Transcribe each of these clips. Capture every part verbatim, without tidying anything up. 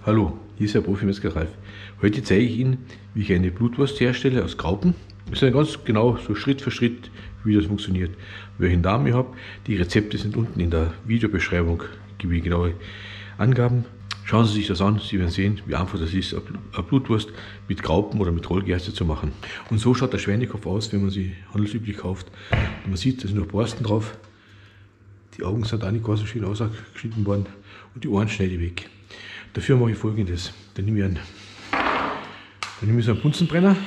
Hallo, hier ist der Profi-Metzger Ralf. Heute zeige ich Ihnen, wie ich eine Blutwurst herstelle aus Graupen. Das ist ganz genau so Schritt für Schritt, wie das funktioniert. Welchen Namen ich habe, die Rezepte sind unten in der Videobeschreibung, gebe ich genaue Angaben. Schauen Sie sich das an, Sie werden sehen, wie einfach das ist, eine Blutwurst mit Graupen oder mit Rollgerste zu machen. Und so schaut der Schweinekopf aus, wenn man sie handelsüblich kauft. Und man sieht, da sind noch Borsten drauf. Die Augen sind auch nicht ganz so schön ausgeschnitten worden und die Ohren schneide ich weg. Dafür mache ich Folgendes. Dann nehme ich einen, dann nehme ich so einen Bunsenbrenner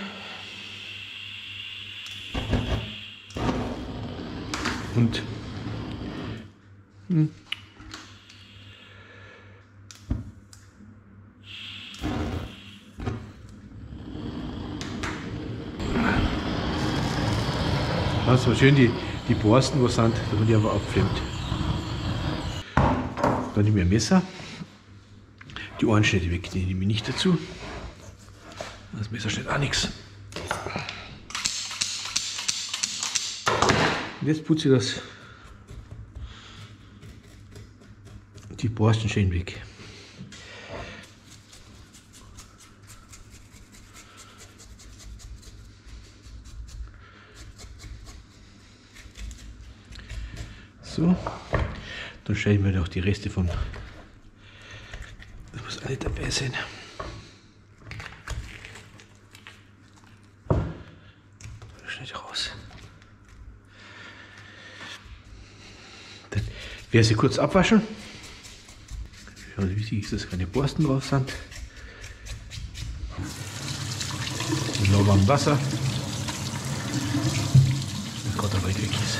und hm, also schön die, die Borsten, was sind, dass man die einfach abflemmt. Dann nehme ich ein Messer. Die Ohren schneide ich weg, die nehme ich nicht dazu. Das Messer schneidet auch nichts. Und jetzt putze ich das, die Borsten schön weg. So, dann schneide ich mir noch die Reste von. Das muss alle dabei sein. Schneide ich raus. Dann werde ich sie kurz abwaschen. Also wichtig ist, dass keine Borsten drauf sind. Mit lauwarmem Wasser. Das gerade dabei weg ist.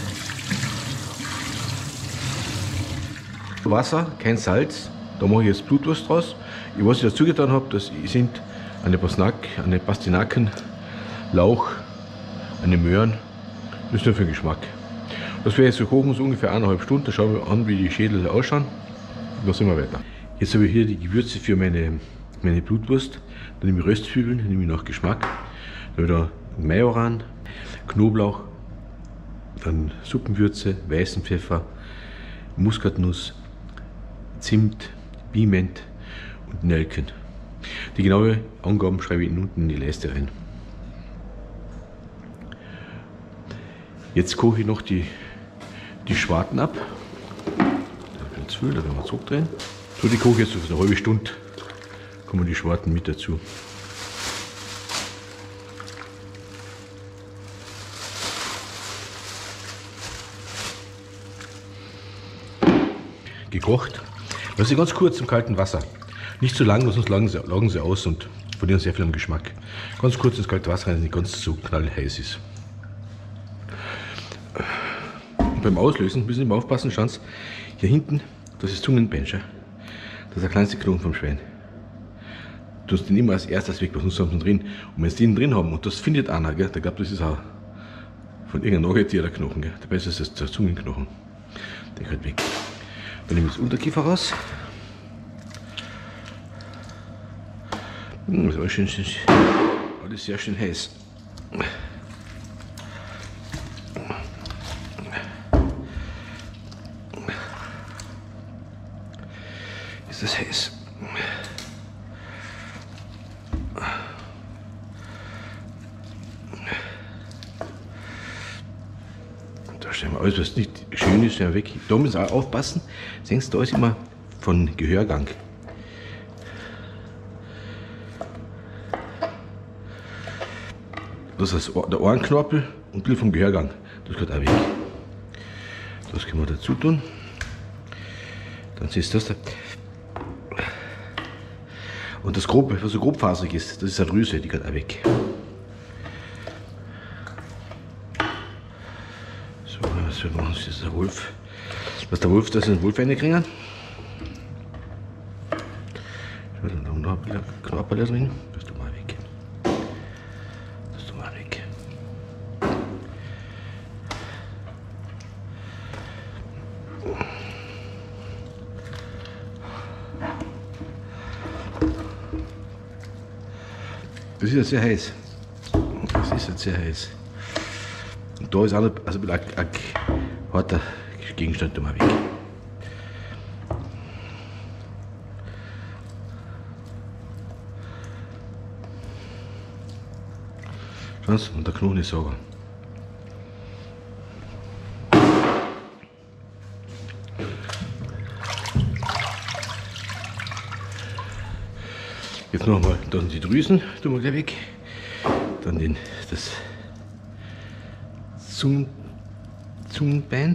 Wasser, kein Salz. Da mache ich jetzt Blutwurst draus. Was ich dazu getan habe, das sind eine Pasnak, eine Pastinaken, Lauch, eine Möhren. Das ist nur für den Geschmack. Das werde ich so kochen, so ungefähr eineinhalb Stunden. Da schauen wir an, wie die Schädel ausschauen. Und dann sind wir weiter. Jetzt habe ich hier die Gewürze für meine, meine Blutwurst. Dann nehme ich Röstzwiebeln, dann nehme ich nach Geschmack. Dann wieder Majoran, Knoblauch, dann Suppenwürze, weißen Pfeffer, Muskatnuss, Zimt, Piment und Nelken. Die genauen Angaben schreibe ich Ihnen unten in die Leiste rein. Jetzt koche ich noch die, die Schwarten ab. Da wird zu viel, da werden wir zurückdrehen. So, die koche ich jetzt für eine halbe Stunde. Kommen die Schwarten mit dazu. Gekocht. Lasse ich ganz kurz im kalten Wasser. Nicht zu lang, sonst lagen sie, lagen sie aus und verlieren sehr viel am Geschmack. Ganz kurz ins kalte Wasser rein, dass nicht ganz so knallheiß ist. Und beim Auslösen müssen Sie immer aufpassen, schauen Sie, hier hinten, das ist Zungenbänscher. Das ist der kleinste Knochen vom Schwein. Du musst den immer als erstes weg, was sonst haben sie drin. Und wenn Sie den drin haben, und das findet einer, gell, der glaubt, das ist auch von irgendeinem Nagetier der Knochen. Gell. Dabei ist das der Zungenknochen. Der gehört weg. Dann nehme ich das Unterkiefer raus. Das ist alles, schön, alles sehr schön heiß. Ist das heiß? Da stellen wir alles, was nicht schön ist, ja weg. Da müssen wir auch aufpassen. Sehen Sie, da ist immer von Gehörgang. Das ist der Ohrenknorpel und ein bisschen vom Gehörgang. Das gehört auch weg. Das können wir dazu tun. Dann ist das da. Und das grob, was so grobfaserig ist, das ist eine Drüse, die gehört auch weg. So, was wir machen, das ist der Wolf. Was der Wolf, das ist ein Wolf reinkriegen. Da noch ein bisschen Knorpel drin. Das tun wir weg. Das tun wir weg. Das ist jetzt sehr heiß. Das ist jetzt sehr heiß. Und da ist auch noch, also ein, ein harter Gegenstand da mal weg. Was? Und der Knochen ist sauber. Jetzt noch mal dann die Drüsen, tun wir gleich weg. Dann den, das Zungen, Zungenbein.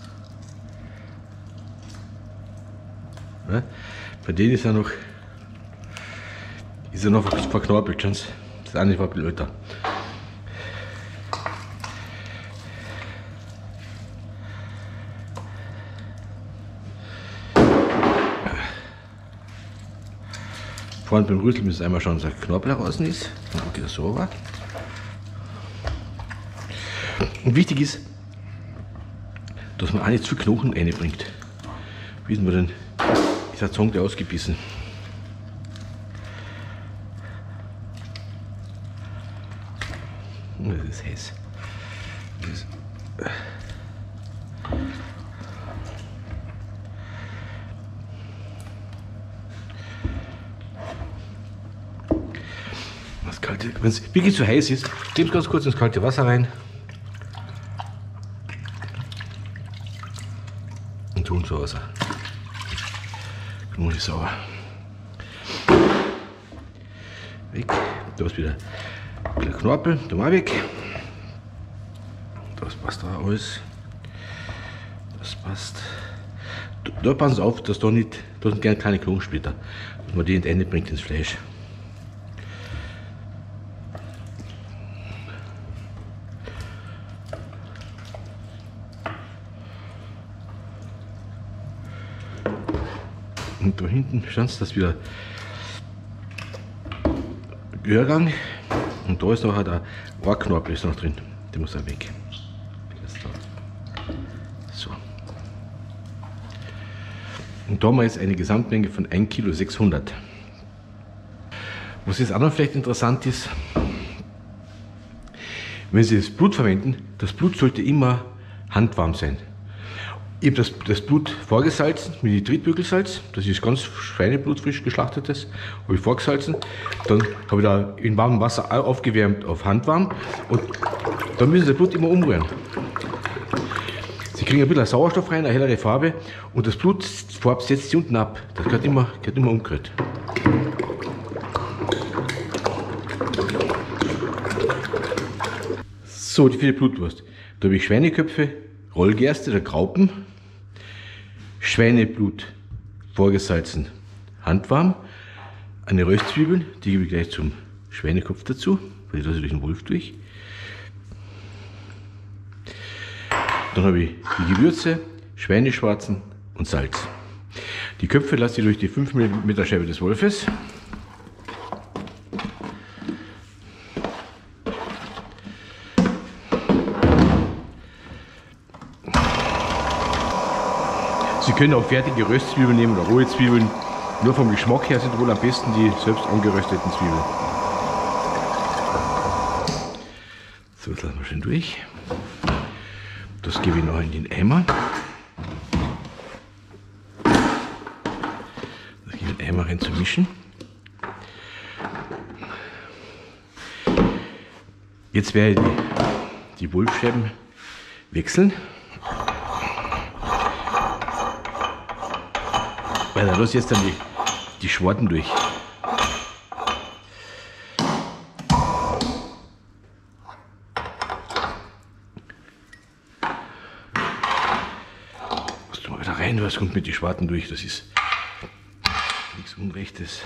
Ja, bei denen ist er noch, ist er noch verknorpelt, schon. Das eine war ein bisschen älter. Vorne beim Rüsseln müssen wir einmal schauen, dass der Knorpel draußen ist. Dann geht das so war. Und wichtig ist, dass man auch nicht zu Knochen reinbringt. Wissen wir denn, ist der Zong der ausgebissen. Das ist heiß. Das ist das kalte, wenn es wirklich zu heiß ist, geben Sie ganz kurz ins kalte Wasser rein und tun so Wasser. Knochen ist sauer. Weg. Da ist wieder der Knorpel, da mal weg. Das passt da alles. Das passt. Da, da passen Sie auf, dass da nicht, da sind gerne kleine Knogensplitter, dass man die in Ende bringt ins Fleisch. Und da hinten schauen Sie, dass wieder Gehörgang. Und da ist noch der Ohrknorpel ist noch drin. Der muss auch weg. So. Und da haben wir jetzt eine Gesamtmenge von ein Kilo sechshundert. Was jetzt auch noch vielleicht interessant ist, wenn Sie das Blut verwenden, das Blut sollte immer handwarm sein. Ich habe das, das Blut vorgesalzen mit Nitritbügelsalz, das ist ganz Schweineblut, frisch geschlachtetes, habe ich vorgesalzen. Dann habe ich da in warmem Wasser aufgewärmt auf handwarm und dann müssen Sie das Blut immer umrühren. Sie kriegen ein bisschen Sauerstoff rein, eine hellere Farbe und das Blutfarbe setzt sich unten ab. Das gehört immer, gehört immer umgerührt. So, die viele Blutwurst. Da habe ich Schweineköpfe, Rollgerste oder Graupen, Schweineblut vorgesalzen, handwarm, eine Röstzwiebeln, die gebe ich gleich zum Schweinekopf dazu, weil ich lasse durch den Wolf durch. Dann habe ich die Gewürze, Schweineschwarzen und Salz. Die Köpfe lasse ich durch die fünf Millimeter Scheibe des Wolfes. Sie können auch fertige Röstzwiebeln nehmen oder rohe Zwiebeln. Nur vom Geschmack her sind wohl am besten die selbst angerösteten Zwiebeln. So, das lassen wir schön durch. Das gebe ich noch in den Eimer. Das gebe ich in den Eimer rein zum Mischen. Jetzt werde ich die, die Wolfsscheiben wechseln. Weil da lasse ich jetzt dann die, die Schwarten durch. Musst du mal wieder rein, was kommt mit den Schwarten durch? Das ist nichts Unrechtes.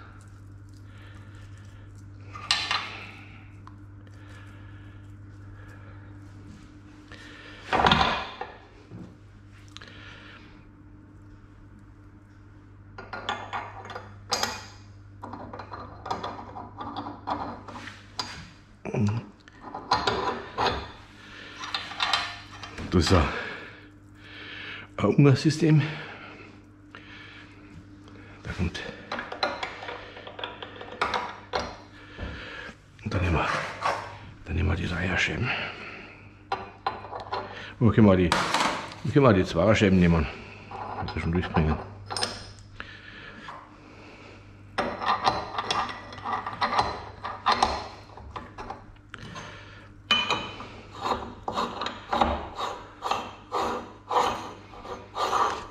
Das ist ein, ein Ungersystem. Da kommt. Und dann nehmen wir, dann nehmen wir die Dreierscheiben. Und können wir die, können wir die Zweierscheiben nehmen. Das schon durchbringen.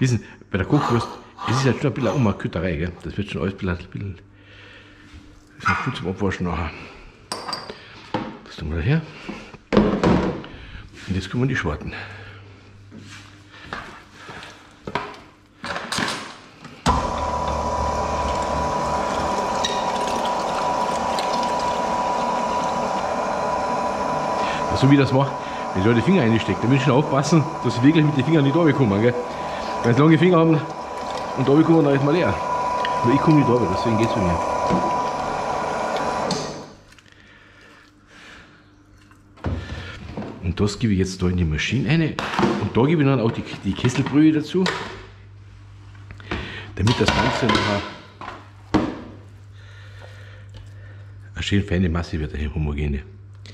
Wissen, bei der Kochwurst, es ist halt schon ein bisschen eine Kütterei, gell? Das wird schon alles ein bisschen, ein bisschen das ist noch viel zum Abwaschen nachher. Das tun wir da her. Und jetzt kommen die Schwarten. So wie ich das mache, wenn ich da die Finger reinstecke, dann muss ich schon aufpassen, dass ich wirklich mit den Fingern nicht runterkomme. Gell? Wenn sie lange Finger haben und runterkommen, dann ist mal leer. Aber ich komme nicht runter, deswegen geht es für mich. Und das gebe ich jetzt da in die Maschine rein. Und da gebe ich dann auch die, die Kesselbrühe dazu, damit das Ganze nachher eine schön feine Masse wird, eine homogene.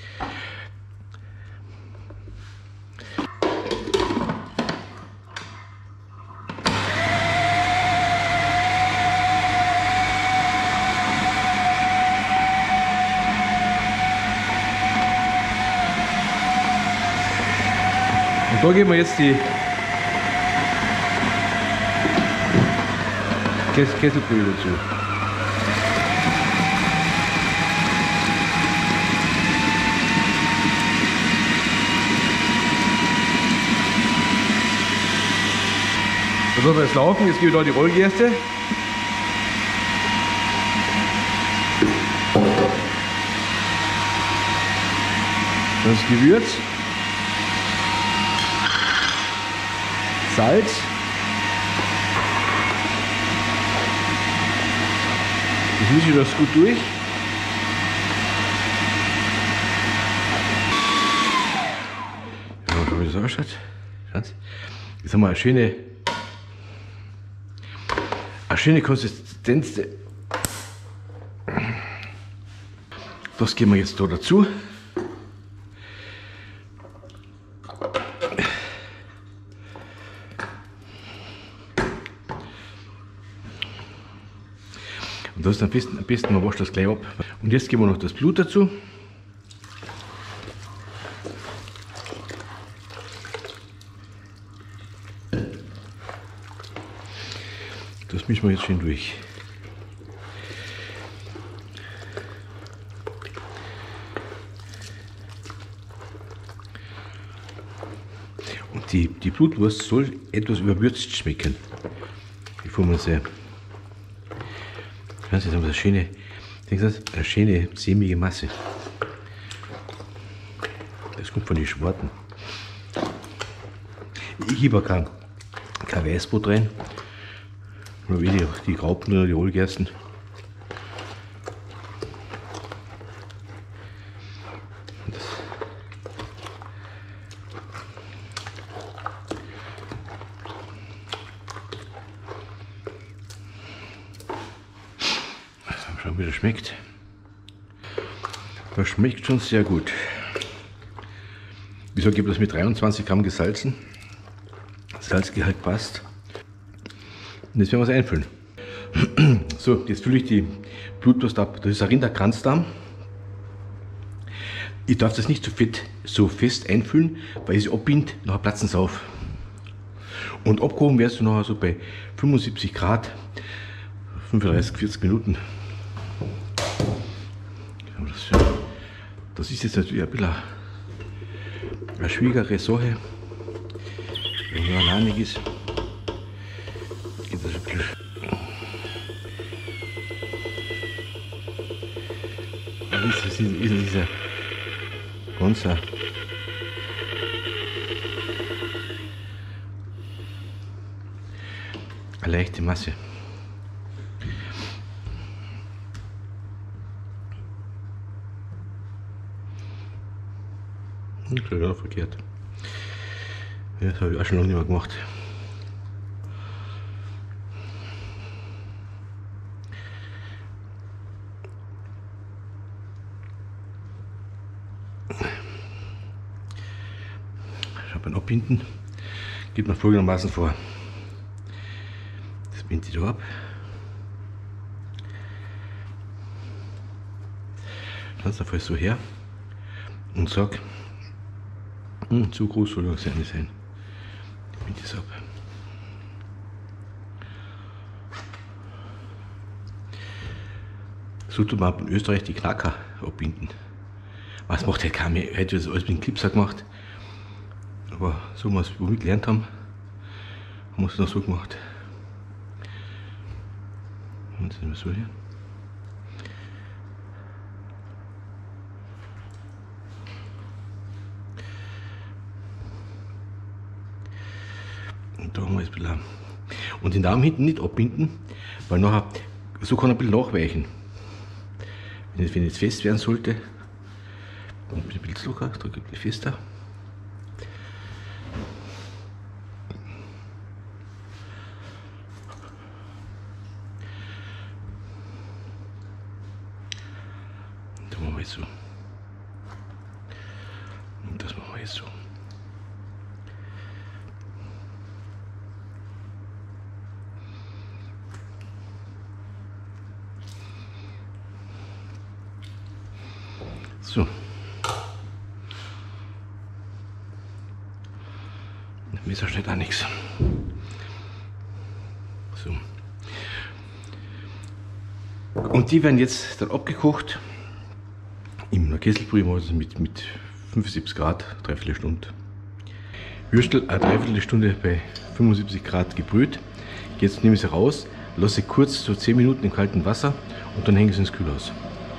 Und da geben wir jetzt die Kesselbrühe dazu. Das lassen wir jetzt laufen. Jetzt gebe ich da die Rollgerste. Das Gewürz. Salz. Jetzt mische ich das gut durch. Ja, wie das ausschaut. Jetzt haben wir eine schöne, eine schöne Konsistenz. Das geben wir jetzt da dazu. Und das ist am besten, am besten, man wascht das gleich ab. Und jetzt geben wir noch das Blut dazu. Das mischen wir jetzt schön durch. Und die, die Blutwurst soll etwas überwürzt schmecken, bevor man sie. Jetzt haben wir eine schöne, eine schöne, sämige Masse. Das kommt von den Schwarten. Ich gebe kein, kein Weißbrot rein, nur wie die, die Graupen oder die Rollgersten. Schauen, wie das schmeckt. Das schmeckt schon sehr gut. Wie gesagt, ich habe das mit dreiundzwanzig Gramm gesalzen. Das Salzgehalt passt. Und jetzt werden wir es einfüllen. So, jetzt fülle ich die Blutwurst ab. Das ist ein Rinderkranzdarm. Ich darf das nicht so, fett, so fest einfüllen, weil es abbindet, nachher platzen sie auf. Und abgehoben wirst du nachher so bei fünfundsiebzig Grad, fünfunddreißig, vierzig Minuten. Das ist jetzt natürlich ein bisschen eine schwierigere Sache. Wenn man alleinig ist, geht das ein bisschen. Das ist, ist dieser ganz eine leichte Masse. Das ist ja verkehrt. Ja, das habe ich auch schon lange nicht mehr gemacht. Schau, beim Abbinden geht man folgendermaßen vor. Das binde ich da ab. Dann einfach so her und sag, hm, zu groß soll das ja nicht sein. Ich binde das ab. So tut man in Österreich die Knacker abbinden. Was macht halt keiner mehr? Hätte das alles mit dem Clipser gemacht. Aber so, was wir gelernt haben, haben wir es noch so gemacht. Und sind wir so hier. Und da haben wir jetzt ein bisschen. Und den Daumen hinten nicht abbinden, weil nachher, so kann er ein bisschen nachweichen. Wenn es jetzt fest werden sollte, dann ein bisschen locker, drücke ein bisschen fester. Und das machen wir jetzt so. Und das machen wir jetzt so. So. Das Messer steht auch nichts. So. Und die werden jetzt dann abgekocht im Kesselbrühe, also mit, mit fünfundsiebzig Grad, dreiviertel Stunde. Würstel eine Dreiviertelstunde bei fünfundsiebzig Grad gebrüht. Jetzt nehme ich sie raus, lasse sie kurz so zehn Minuten im kalten Wasser und dann hänge ich sie ins Kühlhaus.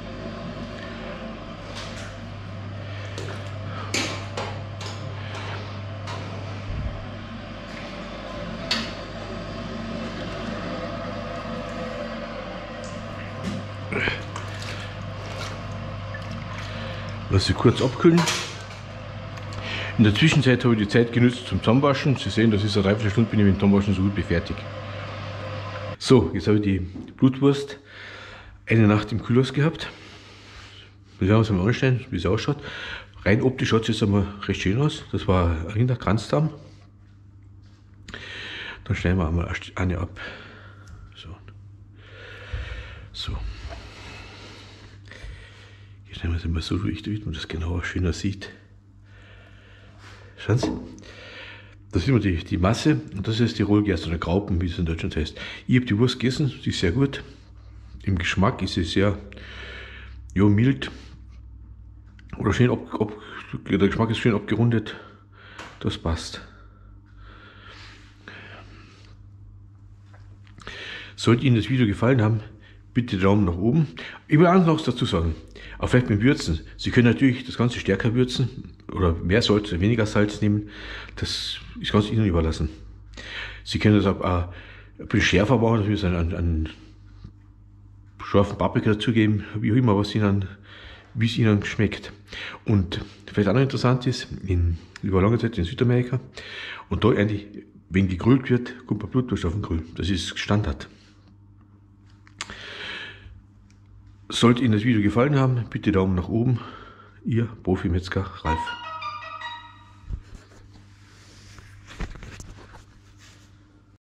Lass sie kurz abkühlen. In der Zwischenzeit habe ich die Zeit genutzt zum Zusammenwaschen. Sie sehen, das ist eine Dreiviertelstunde, bin ich mit dem Zusammenwaschen so gut wie fertig. So, jetzt habe ich die Blutwurst eine Nacht im Kühlhaus gehabt. Wir werden uns mal anschauen, wie sie ausschaut. Rein optisch schaut sie jetzt einmal recht schön aus. Das war ein Rinderkranzdarm. Dann schneiden wir einmal eine ab. So. So. Hier schneiden wir es immer so durch, damit man das genauer schöner sieht. Schauen Sie. Das ist immer die, die Masse und das ist die Rollgerste oder Graupen, wie es in Deutschland heißt. Ich habe die Wurst gegessen, sie ist sehr gut. Im Geschmack ist sie sehr ja, mild. Oder schön ab, ab, der Geschmack ist schön abgerundet. Das passt. Sollte Ihnen das Video gefallen haben, bitte Daumen nach oben. Ich will auch noch dazu sagen, auch vielleicht beim Würzen. Sie können natürlich das Ganze stärker würzen oder mehr Salz oder weniger Salz nehmen. Das ist ganz Ihnen überlassen. Sie können das auch ein bisschen schärfer machen, dass wir einen, einen scharfen Paprika dazugeben, wie auch immer, was Ihnen, wie es Ihnen schmeckt. Und vielleicht auch noch interessant ist, in, über lange Zeit in Südamerika und da eigentlich, wenn gegrillt wird, kommt man Blutwurst auf den Grill. Das ist Standard. Sollte Ihnen das Video gefallen haben, bitte Daumen nach oben. Ihr Profi-Metzger Ralf.